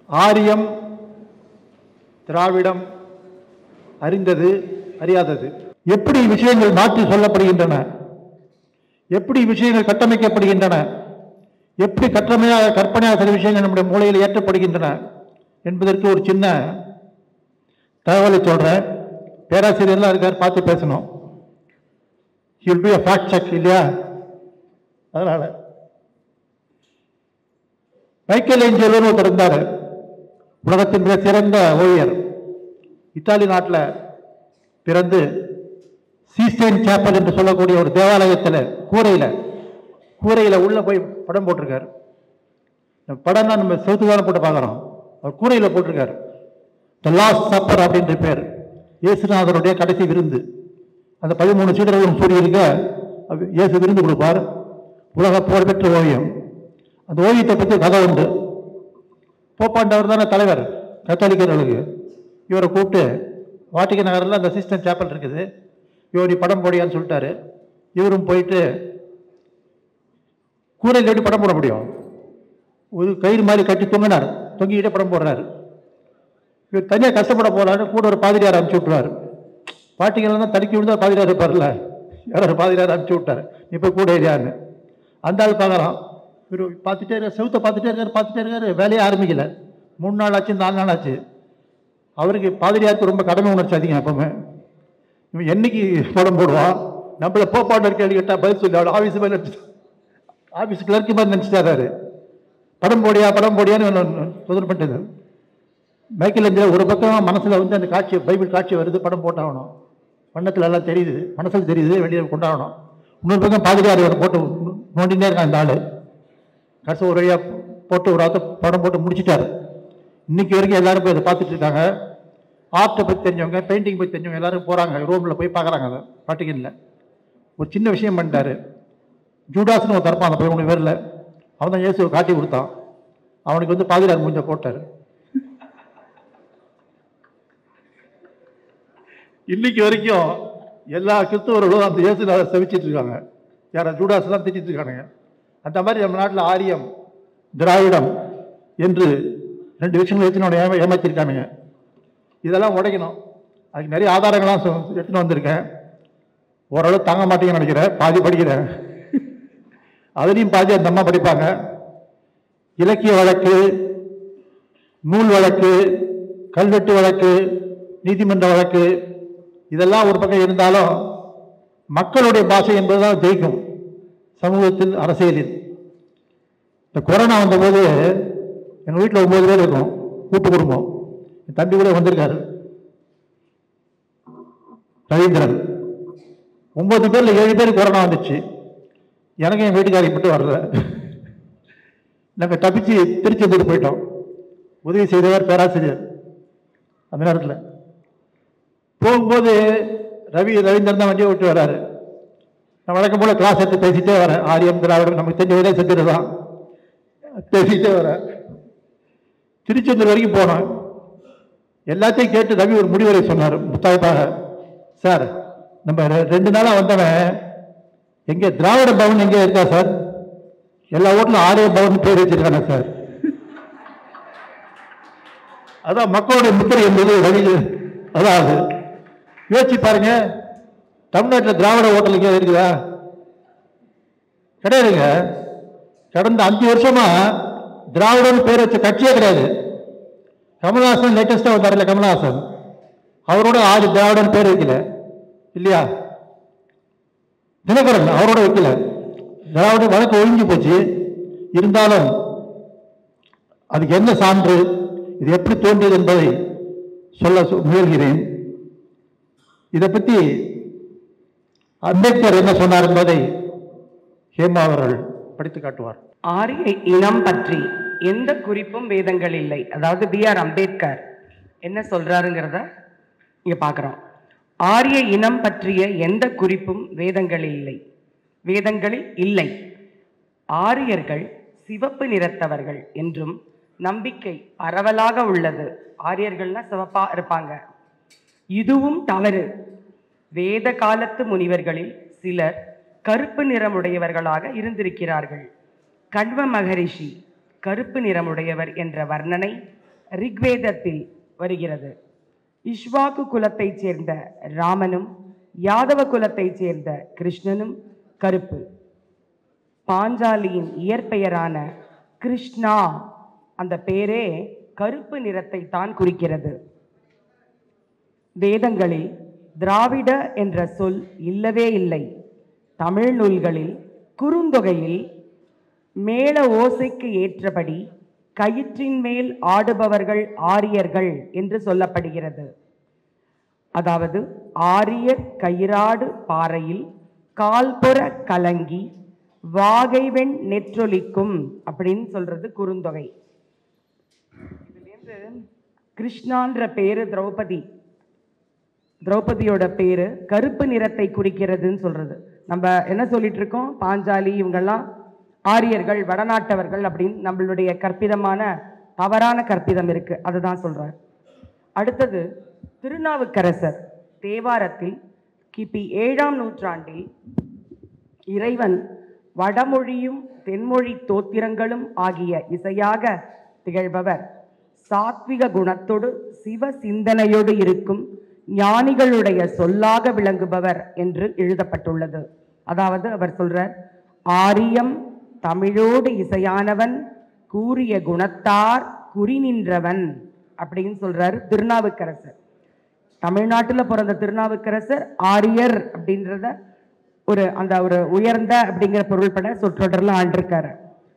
ஆரியம் திராவிடம் அறிந்தது அறியாதது, எப்படி விஷயங்கள் மாற்றி சொல்லப்படுகின்றன, எப்படி விஷயங்கள் கட்டமைக்கப்படுகின்றன, எப்படி கற்பனையாக சில விஷயங்கள் நம்முடைய மூளையில் ஏற்றப்படுகின்றன என்பதற்கு ஒரு சின்ன தகவலை சொல்றேன். பேராசிரியர்லாம் இருக்கார், பார்த்து பேசணும். He will be a fact check இல்லையா? அதனால மைக்கேல் ஏஞ்சலோன்னு ஒருத்தர் இருந்தார், உலகத்தின் மிக சிறந்த ஓவியர். இத்தாலி நாட்டில் பிறந்து சீஸ்டைன் சாப்பல் என்று சொல்லக்கூடிய ஒரு தேவாலயத்தில் கூரையில் உள்ள போய் படம் போட்டிருக்காரு. படம் தான் நம்ம செவுத்துக்கான போட்டு பார்க்குறோம், அவர் கூரையில் போட்டிருக்காரு. த லாஸ்ட் சப்பர் அப்படின்ற பேர், இயேசுநாதருடைய கடைசி விருந்து. அந்த 13 சீடர்களும் சூரியனுக்கு இயேசு விருந்து கொடுப்பார். உலக புகழ்பெற்ற ஓவியம். அந்த ஓவியத்தை பற்றி கதை உண்டு. போப்பாண்டவர் தானே தலைவர் கத்தோலிக்கர்களுக்கு. இவரை கூப்பிட்டு வாட்டிகன் நகரில் அந்த சிஸ்டன் சாப்பல் இருக்குது, இவர் படம் போடியான்னு சொல்லிட்டாரு. இவரும் போயிட்டு கூரையில் எப்படி படம் போட முடியும், ஒரு கயிறு மாதிரி கட்டி தொங்கிக்கிட்டே படம் போடுறாரு. இவர் தனியாக கஷ்டப்பட போகலான்னு கூட ஒரு பாதிரியார் அனுப்பிச்சி விட்டுருவார். வாட்டிகனில் தான் தடுக்கி விழுந்தா பாதிரியார் இருப்பார்ல, யாரோ பாதிரியார் அனுப்பிச்சி விட்டார், நீ போய் கூட ஏரியான்னு. அந்த ஆள் பார்க்குறான், இவர் பார்த்துட்டே இருக்கார், செவுத்தை பார்த்துட்டே இருக்காரு. வேலையே ஆரம்பிக்கல. 3 நாள் ஆச்சு, 4 நாள் ஆச்சு. அவருக்கு பாதிரியாருக்கு ரொம்ப கடமை உணர்ச்சி அதிகம். எப்பவுமே இவன் என்னைக்கு படம் போடுவான், நம்மள போப்பாண்டர் கேள்வி கேட்டால் பதில் சொல்லி அவள் ஆஃபீஸ் கிளர்க்கு மாதிரி நினச்சிட்டாரு. படம் போடியான்னு தொந்தரவு பண்ணிட்டது. மைக்கேல் ஏஞ்சலோ ஒரு பக்கம் மனசில் வந்து அந்த காட்சி, பைபிள் காட்சி வருது, படம் போட்டாகணும், வண்ணத்தில் எல்லாம் தெரியுது, மனசில் தெரியுது, வெளியே கொண்டாடணும். இன்னொரு பக்கம் பாதிரியார் போட்டு நோண்டினே இருக்கான் இந்த ஆள். கடைசி ஒரு வழியாக போட்டு ஒரு படம் போட்டு முடிச்சிட்டாரு. இன்னைக்கு வரைக்கும் எல்லாரும் போய் அதை பார்த்துட்டு இருக்காங்க. ஆர்ட்டை பற்றி தெரிஞ்சவங்க, பெயிண்டிங் பற்றி தெரிஞ்சவங்க எல்லாரும் போகிறாங்க, ரோமில் போய் பார்க்குறாங்க. அதை வாட்டிகனில் ஒரு சின்ன விஷயம் பண்ணிட்டாரு. ஜூடாஸ்னு ஒரு தரப்பான், அந்த 13 பேரில் அவன் தான் இயேசுவை காட்டி கொடுத்தான். அவனுக்கு வந்து பாதிரியார் மூஞ்ச போட்டார். இன்னைக்கு வரைக்கும் எல்லா கிறிஸ்தவர்களும் அந்த இயேசுவை செவிச்சிட்டு இருக்காங்க. யாரை ஜூடாஸ்லாம் திட்டிட்டு இருக்கானுங்க. அந்த மாதிரி நம்ம நாட்டில் ஆரியம் திராவிடம் என்று 2 விஷயங்கள் வச்சு ஏமாத்திருக்கானுங்க. இதெல்லாம் உடைக்கணும். அதுக்கு நிறைய ஆதாரங்கள்லாம் எடுத்துன்னு வந்திருக்கேன். ஓரளவு தாங்க மாட்டீங்கன்னு நினைக்கிறேன், பாதி படிக்கிறேன். அதுலேயும் பாதி அந்த அம்மா படிப்பாங்க. இலக்கிய வழக்கு, நூல் வழக்கு, கல்வெட்டு வழக்கு, நீதிமன்ற வழக்கு, இதெல்லாம் ஒரு பக்கம் இருந்தாலும் மக்களுடைய பாஷை என்பதுதான் ஜெயிக்கும் சமூகத்தில், அரசியலில். இந்த கொரோனா வந்தபோது எங்கள் வீட்டில் 9 பேர் இருக்கும், கூட்டு குடும்பம். என் தம்பி கூட வந்திருக்காரு, ரவீந்திரன். 9 பேர்ல 7 பேர் கொரோனா வந்துச்சு. எனக்கு என் வீட்டுக்காரி மட்டும் வரல. நாங்கள் தப்பிச்சு திருச்செந்தூர் போயிட்டோம். உதவி செய்தவர் பேராசிரியர். அந்த நேரத்தில் போகும்போது ரவீந்திரன் தான் வண்டியை விட்டு வர்றாரு. நான் வழக்கம் போல கிளாஸ் எடுத்து பேசிட்டே வரேன். ஆரியம் திராவிடம் நமக்கு தெரிஞ்சவரே செஞ்சிருந்தான், பேசிட்டே வரேன். திருச்செந்தூர் வரைக்கும் போனோம். எல்லாத்தையும் கேட்டு ரவி ஒரு முடிவுரை சொன்னார் முத்தாய்ப்பாக. சார், நம்ம 2 நாளாக வந்தவன் எங்கே திராவிட பவன் எங்கே இருக்கா சார்? எல்லா ஓட்டிலும் ஆரிய பவன் பேர் வச்சிருக்காங்க சார். அதான் மக்களுடைய முத்திரை என்பது ரவி. அதாவது யோசிச்சு பாருங்க, தமிழ்நாட்டில் திராவிட ஓட்டல் எங்கே இருக்குதா? கிடையாதுங்க. கடந்த 5 வருஷமா திராவிடன் பேர் வச்ச கட்சியே கிடையாது. கமல்ஹாசன் லேட்டஸ்டா வந்தார்ல, கமல்ஹாசன், அவரோட 6 திராவிடன் பேர் வைக்கல இல்லையா? தினகரன் அவரோட வைக்கல. திராவிட வழக்கு ஒழிஞ்சு போச்சு. இருந்தாலும் அதுக்கு என்ன சான்று, இது எப்படி தோன்றியது என்பதை சொல்ல முயல்கிறேன். இதை பற்றி அம்பேத்கர் என்ன சொன்னார் என்பதை ஹேமா அவர்கள் படித்து காட்டுவார். ஆரிய இனம் பற்றி எந்த குறிப்பும் வேதங்கள் இல்லை. அதாவது B.R. அம்பேத்கர் என்ன சொல்றாருங்கிறத இங்க பார்க்கிறோம். ஆரிய இனம் பற்றிய எந்த குறிப்பும் வேதங்களில் இல்லை. ஆரியர்கள் சிவப்பு நிறத்தவர்கள் என்றும் நம்பிக்கை பரவலாக உள்ளது. ஆரியர்கள்னா சிவப்பா இருப்பாங்க. இதுவும் தவறு. வேத காலத்து முனிவர்களில் சிலர் கருப்பு நிறமுடையவர்களாக இருந்திருக்கிறார்கள். கண்வ மகரிஷி கருப்பு நிறமுடையவர் என்ற வர்ணனை ரிக்வேதத்தில் வருகிறது. இஷ்வாக்கு குலத்தைச் சேர்ந்த ராமனும் யாதவ குலத்தைச் சேர்ந்த கிருஷ்ணனும் கருப்பு. பாஞ்சாலியின் இயற்பெயரான கிருஷ்ணா, அந்த பெயரே கருப்பு நிறத்தை தான் குறிக்கிறது. வேதங்களில் திராவிட என்ற சொல் இல்லவே இல்லை. தமிழ் நூல்களில் குறுந்தொகையில் மேள ஓசைக்கு ஏற்றபடி கயிற்றின் மேல் ஆடுபவர்கள் ஆரியர்கள் என்று சொல்லப்படுகிறது. அதாவது ஆரியர் கயிறாடு பாறையில் கால்புற கலங்கி வாகைவெண் நெற்றொலிக்கும் அப்படின்னு சொல்றது குறுந்தொகை. இதுலேருந்து கிருஷ்ணான்ற பேரு திரௌபதியோட பேரு கருப்பு நிறத்தை குறிக்கிறதுன்னு சொல்றது. நம்ம என்ன சொல்லிட்டு இருக்கோம், பாஞ்சாலி இவங்கெல்லாம் ஆரியர்கள் வடநாட்டவர்கள் அப்படின்னு நம்மளுடைய கற்பிதமான தவறான கற்பிதம் இருக்கு, அதுதான் சொல்றார். அடுத்தது திருநாவுக்கரசர் தேவாரத்தில் கிபி 7ஆம் நூற்றாண்டில் இறைவன் வடமொழியும் தென்மொழி தோத்திரங்களும் ஆகிய இசையாக திகழ்பவர், சாத்விக குணத்தோடு சிவ சிந்தனையோடு இருக்கும் ஞானிகளுடைய சொல்லாக விளங்குபவர் என்று எழுதப்பட்டுள்ளது. அதாவது அவர் சொல்றார், ஆரியம் தமிழோடு இசையானவன் கூறிய குணத்தார் குறி நின்றவன் அப்படின்னு சொல்றாரு திருநாவுக்கரசர். தமிழ்நாட்டில் பிறந்த திருநாவுக்கரசர் ஆரியர் அப்படின்றத ஒரு உயர்ந்த அப்படிங்கிற பொருள்பட சொற்றொடர்ல ஆண்டிருக்காரு.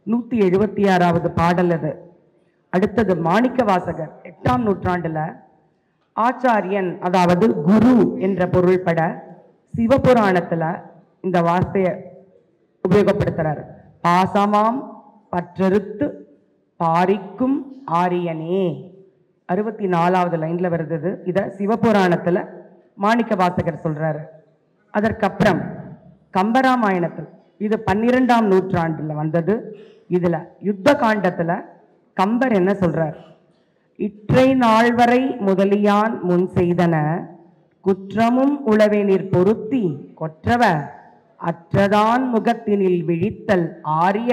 176வது பாடல் அது. அடுத்தது மாணிக்க வாசகர் 8ஆம் நூற்றாண்டுல ஆச்சாரியன் அதாவது குரு என்ற பொருள்பட சிவபுராணத்துல இந்த வார்த்தையை உபயோகப்படுத்துறாரு. பாசமாம் பற்றறுத்து பாரிக்கும் ஆரியனே, 64வது லைன்ல வருது. இத சிவபுராணத்துல மாணிக்க வாசகர் சொல்றாரு. அதற்கப்புறம் கம்பராமாயணத்தில் இது 12ஆம் நூற்றாண்டுல வந்தது. இதுல யுத்த காண்டத்துல கம்பர் என்ன சொல்றார், இற்றை நாள் வரை முதலியான் முன் செய்தன குற்றமும் உளவேனிற் பொருத்தி கொற்றவ அற்றதான் முகத்தினில் விழித்தல் ஆரிய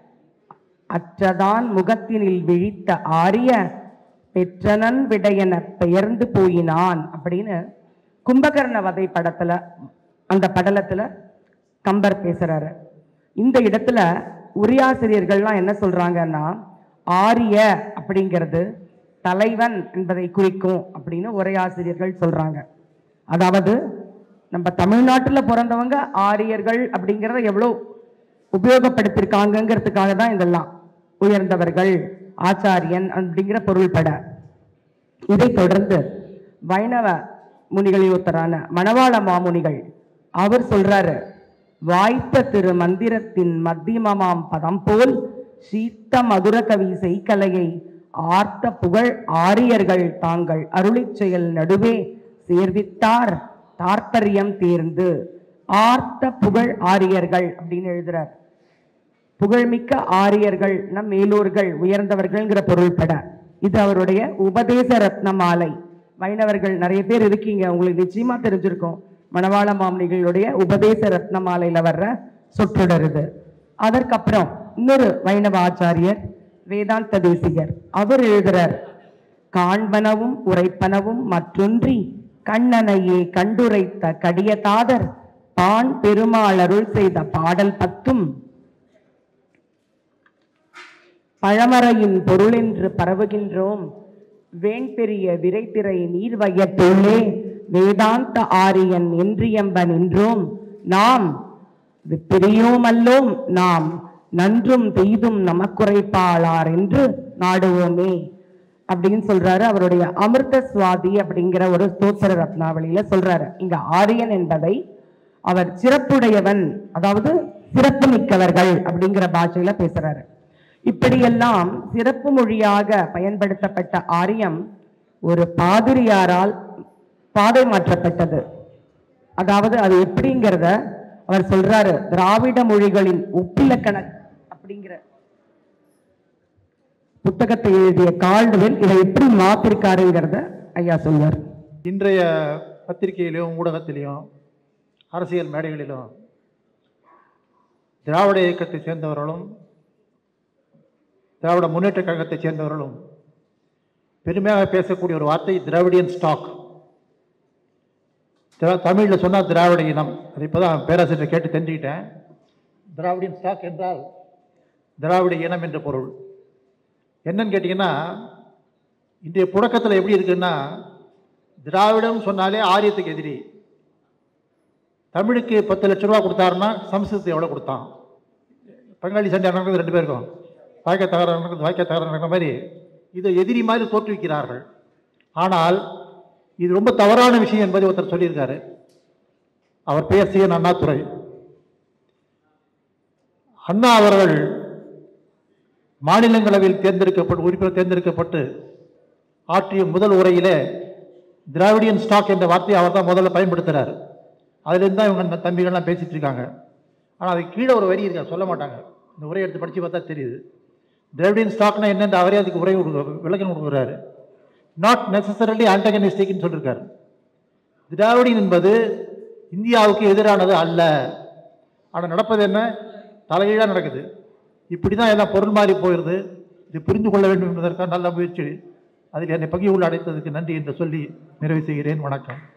அற்றதான் முகத்தினில் விழித்த ஆரிய பெற்றனன் விடையென பெயர்ந்து போயினான் அப்படின்னு கும்பகர்ண வதை படத்துல அந்த படலத்துல கம்பர் பேசுறாரு. இந்த இடத்துல உரையாசிரியர்கள்லாம் என்ன சொல்றாங்கன்னா, ஆரிய அப்படிங்கிறது தலைவன் என்பதை குறிக்கும் அப்படின்னு உரையாசிரியர்கள் சொல்றாங்க. அதாவது நம்ம தமிழ்நாட்டில் பிறந்தவங்க ஆரியர்கள் அப்படிங்கிறத எவ்வளோ உபயோகப்படுத்திருக்காங்கிறதுக்காக தான் இதெல்லாம் உயர்ந்தவர்கள் ஆச்சாரியன் அப்படிங்கிற பொருள்பட. இதை தொடர்ந்து வைணவ முனிகளில் ஒருத்தரான மணவாள மாமுனிகள் அவர் சொல்றாரு, வாய்த்த திரு மந்திரத்தின் மத்தியமமாம் பதம் போல் சீத்த மதுர கவி செய்கலையை ஆர்த்த புகழ் ஆரியர்கள் தாங்கள் அருளிச் செயல் நடுவே சேர்வித்தார் தாற்பயம் தேர்ந்து. ஆர்த்த புகழ் ஆரியர்கள் அப்படின்னு எழுதுறார். புகழ்மிக்க ஆரியர்கள் நம் மேலோர்கள் உயர்ந்தவர்கள்ங்கிற பொருள்பட இது அவருடைய உபதேச ரத்ன மாலை. வைணவர்கள் நிறைய பேர் இருக்கீங்க, உங்களுக்கு நிச்சயமா தெரிஞ்சிருக்கும். மணவாள மாமுனிகளுடைய உபதேச ரத்ன மாலையில வர்ற சொற்றொடர் இது. அதற்கப்புறம் இன்னொரு வைணவ ஆச்சாரியர் வேதாந்த தேசிகர் அவர் எழுதுறார், காண்பனவும் உரைப்பனவும் மற்றொன்றி கண்ணனையே கண்டுரைத்த கடியதாதர் பான் பெருமாள் அருள் செய்த பாடல் 10 பழமறையின் பொருளென்று பரவுகின்றோம் வேண்பெரிய விரைத்திரை நீர் வையத்துள்ளே வேதாந்த ஆரியன் என்றியம்ப நின்றோம் நாம் பிரியோமல்லோம் நாம் நன்றும் தெய்தும் நமக்குரைப்பாளார் என்று நாடுவோமே அப்படின்னு சொல்றாரு. அவருடைய அமிர்த சுவாதி அப்படிங்கிற ஒரு ஸ்தோத்திர ரத்னாவளியில சொல்றாரு. இங்க ஆரியன் என்பதை அவர் சிறப்புடையவன், அதாவது சிறப்பு மிக்கவர்கள் அப்படிங்கிற பாஷையில பேசுறாரு. இப்படியெல்லாம் சிறப்பு மொழியாக பயன்படுத்தப்பட்ட ஆரியம் ஒரு பாதிரியாரால் பாதை மாற்றப்பட்டது. அதாவது அது எப்படிங்கிறத அவர் சொல்றாரு, திராவிட மொழிகளின் ஒப்பிலக்கண அப்படிங்கிற புத்தகத்தை எழுதிய கால்டுவெல் இதை எப்படி மாத்திருக்காருங்கிறத ஐயா சொல்வார். இன்றைய பத்திரிகையிலும் ஊடகத்திலையும் அரசியல் மேடைகளிலும் திராவிட இயக்கத்தை சேர்ந்தவர்களும் திராவிட முன்னேற்ற கழகத்தை சேர்ந்தவர்களும் பெருமையாக பேசக்கூடிய ஒரு வார்த்தை திராவிடியன் ஸ்டாக். தமிழில் சொன்னால் திராவிட இனம். அது இப்போ தான் பேராசிரியர் கேட்டு தெரிஞ்சுக்கிட்டேன். திராவிடியன் ஸ்டாக் என்றால் திராவிட இனம் என்ற பொருள். என்னன்னு கேட்டிங்கன்னா, இன்றைய புழக்கத்தில் எப்படி இருக்குன்னா, திராவிடம் சொன்னாலே ஆரியத்துக்கு எதிரி. தமிழுக்கு 10 லட்ச ரூபா கொடுத்தாருன்னா சமஸ்கிருதத்தை எவ்வளோ கொடுத்தான்? பங்காளி சண்டை நடக்கிறது 2 பேருக்கும், வாய்க்கால் தகராறு நடக்கிறது, வாய்க்கால் தகராறு நடக்கிற மாதிரி இதை எதிரி மாதிரி தோற்றுவிக்கிறார்கள். ஆனால் இது ரொம்ப தவறான விஷயம் என்பதை ஒருத்தர் சொல்லியிருக்காரு. அவர் பெயர் சி.என். அண்ணாதுரை. அண்ணா அவர்கள் மாநிலங்களவையில் உறுப்பினர் தேர்ந்தெடுக்கப்பட்டு ஆற்றிய முதல் உரையிலே திராவிடியன் ஸ்டாக் என்ற வார்த்தையை அவர் தான் முதல்ல பயன்படுத்துகிறார். அதுலேருந்து தான் இவங்க தம்பிகள்லாம் பேசிகிட்டு இருக்காங்க. ஆனால் அதுக்கு கீழே ஒரு வரி இருக்கா, சொல்ல மாட்டாங்க. இந்த உரையை எடுத்து படித்து பார்த்தா தெரியுது. திராவிடியன் ஸ்டாக்னா என்னென்று அவரே அதுக்கு விளக்கம் கொடுக்குறாரு. நாட் நெசசரலி ஆன்டகனிஸ்டிக்னு சொல்லியிருக்காரு. திராவிடியன் என்பது இந்தியாவுக்கு எதிரானது அல்ல. ஆனால் நடப்பது என்ன? தலைகீழாக நடக்குது. இப்படி தான் எல்லாம் பொருள் மாறி போயிடுது. இது புரிந்து கொள்ள வேண்டும் என்பதற்காக நல்ல முயற்சி. அதில் என்னை பகிர்வுள்ள அடைத்ததுக்கு நன்றி என்று சொல்லி நிறைவு செய்கிறேன். வணக்கம்.